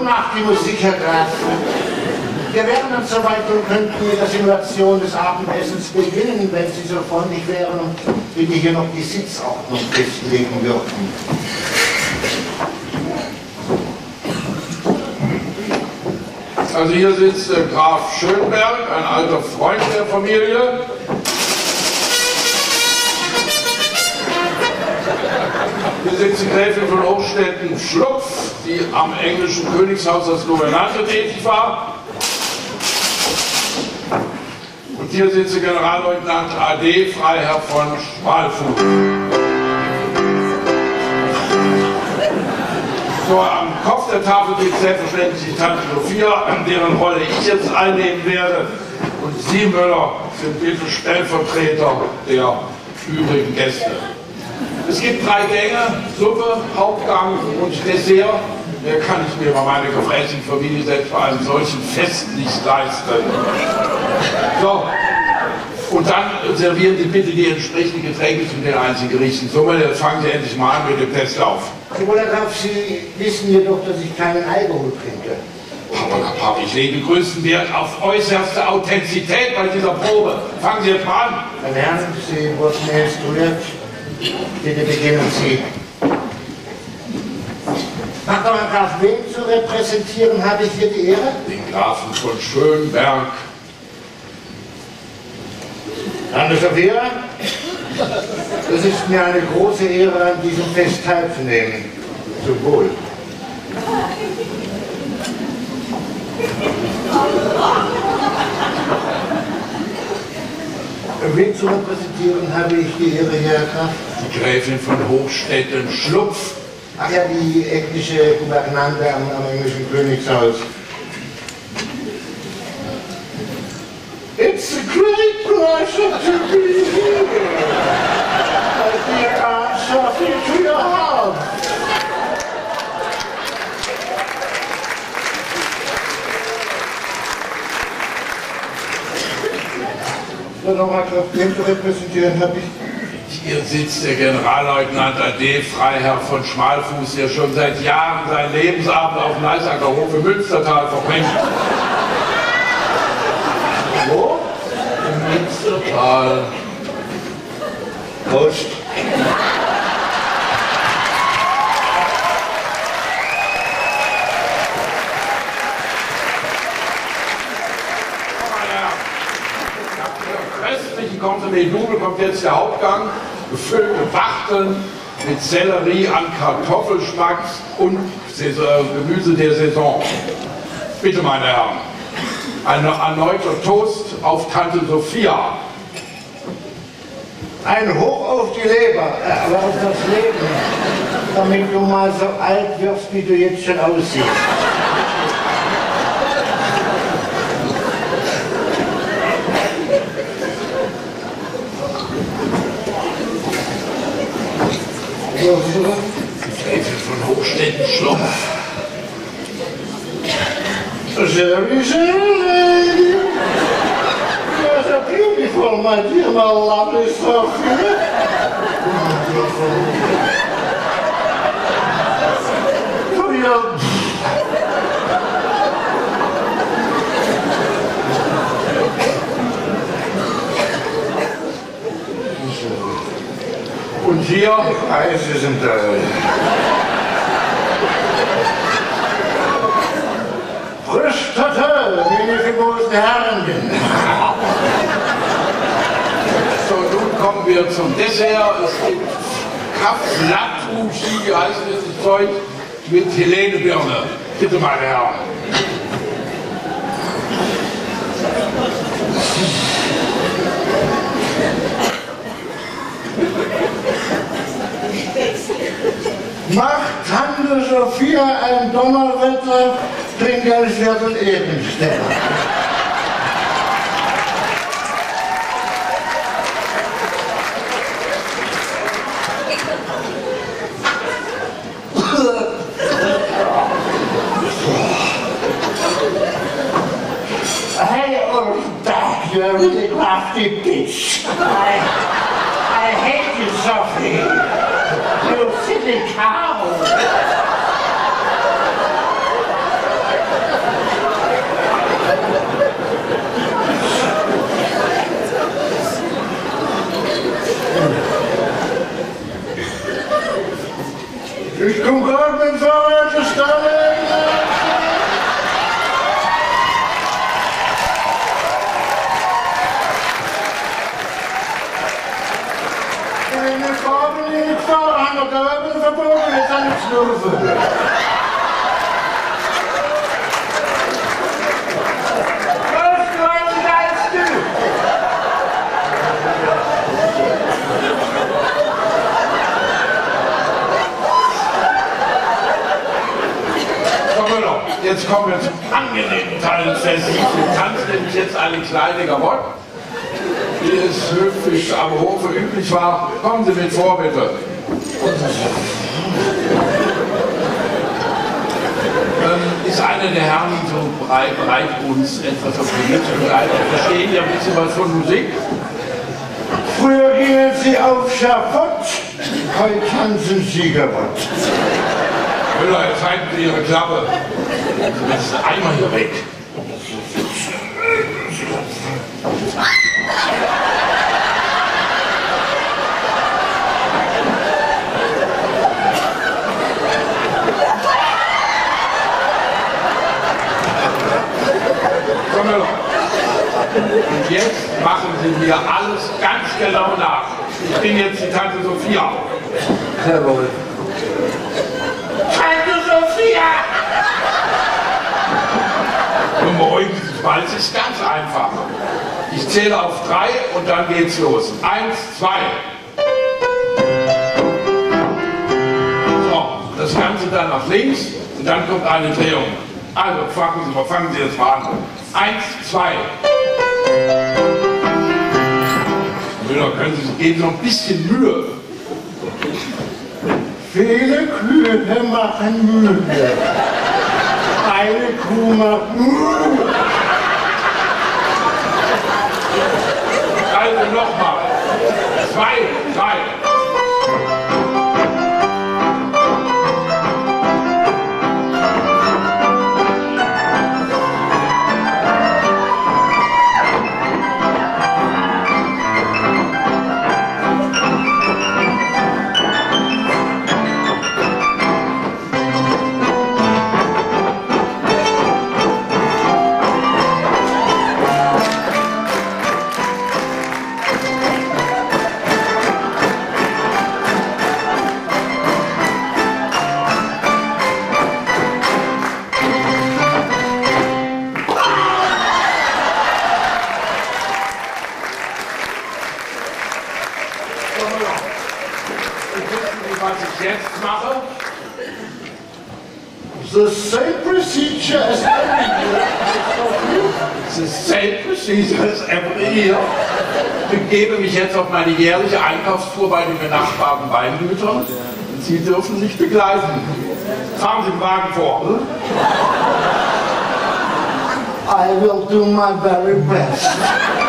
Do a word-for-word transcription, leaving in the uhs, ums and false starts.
gemacht, die Musik, Herr Graf. Wir wären dann soweit und könnten mit der Simulation des Abendessens beginnen, wenn Sie so freundlich wären und bitte hier noch die Sitzordnung festlegen würden. Also hier sitzt äh, Graf Schönberg, ein alter Freund der Familie. Hier sitzt die Gräfin von Hochstetten-Schlupf, die am englischen Königshaus als Gouvernante tätig war. Und hier sitzt der Generalleutnant A D Freiherr von Schmalfuß. So, am Kopf der Tafel liegt selbstverständlich die Tante Sophia, deren Rolle ich jetzt einnehmen werde. Und Sie, Müller, sind bitte Stellvertreter der übrigen Gäste. Es gibt drei Gänge, Suppe, Hauptgang und Dessert. Mehr kann ich mir bei meiner gefräßigen Familie selbst bei einem solchen Fest nicht leisten. So, und dann servieren Sie bitte die entsprechenden Getränke zu den einzelnen Gerichten. So, jetzt fangen Sie endlich mal an mit dem Testlauf. Herr Graf, Sie wissen jedoch, dass ich keinen Alkohol trinke. Aber Papa, ich lege größten Wert auf äußerste Authentizität bei dieser Probe. Fangen Sie jetzt mal an. Meine Herren, Sie wurden instruiert. Bitte beginnen Sie. Herr Graf, wen zu repräsentieren habe ich hier die Ehre? Den Grafen von Schönberg. Tante Sophia, es ist mir eine große Ehre, an diesem Fest teilzunehmen. Zum Wohl. Wen zu repräsentieren habe ich die Ehre, Herr Graf? Die Gräfin von Hochstetten-Schlupf. Ach ja, die englische Gouvernante am, am englischen Königshaus. It's a great pleasure to be here. My dear Aunt Sophie, to your house. So, nochmal, wen zu repräsentieren habe ich? Hier sitzt der Generalleutnant A D Freiherr von Schmalfuß, der schon seit Jahren seinen Lebensabend auf dem Neisackerhof im Münstertal verbringt. Wo? Im Münstertal. Prost. Konsommé Double kommt jetzt der Hauptgang, gefüllt mit Wachteln, mit Sellerie an Kartoffelschmacks und Gemüse der Saison. Bitte, meine Herren, ein erneuter Toast auf Tante Sophia. Ein Hoch auf die Leber, äh, aber auf das Leben, damit du mal so alt wirst, wie du jetzt schon aussiehst. Die Gräfin von Hochstetten-Schlupf. Very, very lady. You're so beautiful, my dear, my lovely Sophia. For your... Und hier, Eise sind da. Frisch Tata, meine gemosten Herren. so nun kommen wir zum Dessert. Es gibt Kaflatouchi, wie heißt dieses Zeug, mit Helene-Birne. Bitte, meine Herren. Macht Tante Sophia ein Donnerwetter, Trinkgeld und Ehrensteller. Hey, old back, you're a really crafty bitch. I, I hate you, Sophie. You silly cow! and forward to Stalin. In de kabel in het voorhang op de hebben verboden is aan het snurven. Jetzt kommen wir zum angenehmen Teil des Festes. Wir tanzen nämlich jetzt eine kleine Gavotte, wie es höflich am Hofe üblich war. Kommen Sie mit vor, bitte. Ähm, ist einer der Herren so bereit, bereit uns etwas auf die Lippe zu begleiten? Verstehen ja ein bisschen was von Musik? Früher gingen Sie auf Schafott, heute tanzen Sie Gavotte. Müller, jetzt halten Sie Ihre Klappe. Das ist einmal hier weg. So, Müller. Und jetzt machen Sie mir alles ganz genau nach. Ich bin jetzt die Tante Sophia. Jawohl. Tante Sophia! Nun beruhigen Sie sich mal, es ist ganz einfach. Ich zähle auf drei und dann geht's los. Eins, zwei. So, das Ganze dann nach links und dann kommt eine Drehung. Also fangen Sie mal, fangen Sie jetzt mal an. Eins, zwei. Müller, können Sie sich geben, noch ein bisschen Mühe. Viele Kühe machen Mühe. Eine Kuh macht Mühe. Also nochmal. Zwei, drei. Was ich jetzt mache? The same procedure as every year. The same procedure as every year. Ich begebe mich jetzt auf meine jährliche Einkaufstour bei den benachbarten Weingütern und Sie dürfen mich begleiten. Fahren Sie den Wagen vor. Hm? I will do my very best.